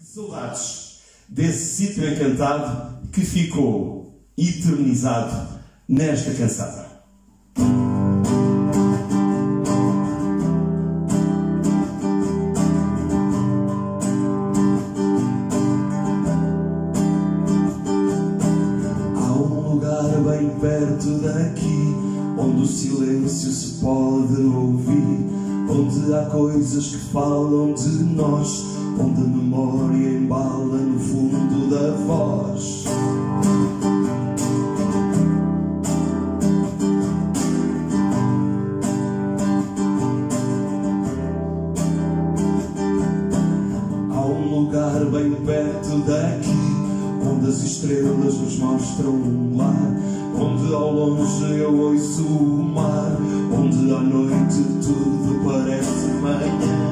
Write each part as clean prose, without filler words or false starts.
Saudades desse sítio encantado que ficou eternizado nesta canção. Há um lugar bem perto daqui onde o silêncio se pode ouvir, onde há coisas que falam de nós, onde a memória embala no fundo da voz. Há um lugar bem perto daqui onde as estrelas nos mostram um lar, onde ao longe eu ouço o mar, onde à noite tudo parece manhã.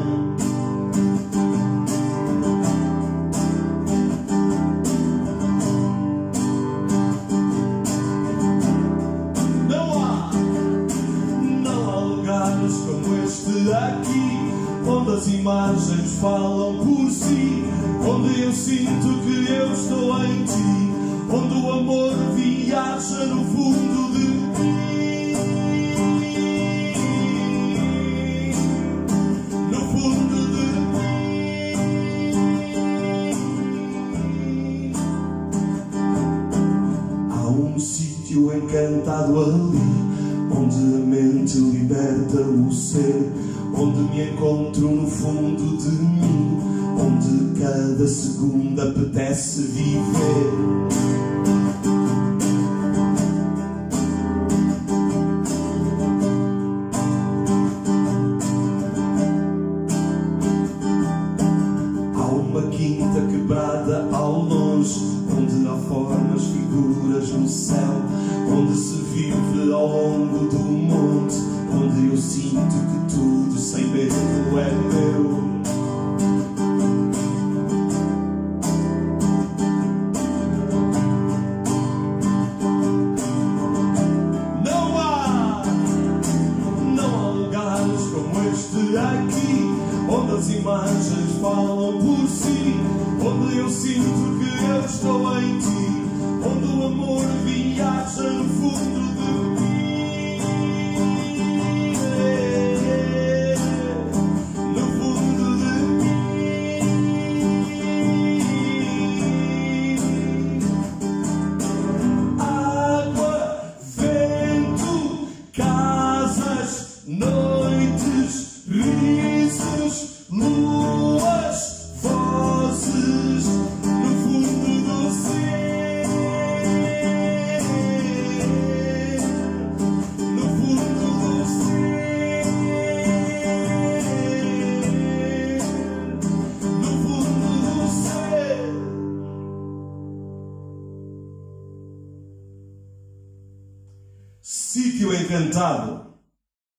Não há lugares como este aqui, onde as imagens falam por si, onde eu sinto que eu estou em ti, onde o amor viaja no fundo de mim, no fundo de mim. Há um sítio encantado ali, onde a mente liberta o ser, onde me encontro no fundo de mim, onde cada segundo apetece viver. Há uma quinta quebrada ao longe, onde há formas, figuras no céu, onde se vive ao longo do monte, onde eu sinto que tudo sem medo é meu. Não há lugares como este aqui, onde as imagens falam por si, onde eu sinto que eu estou em ti, onde o amor viaja no fundo de mim, no fundo de mim. Água, vento, casas, noites, risos, luas, vozes, no fundo do ser, no fundo do ser, no fundo do ser. Sítio encantado.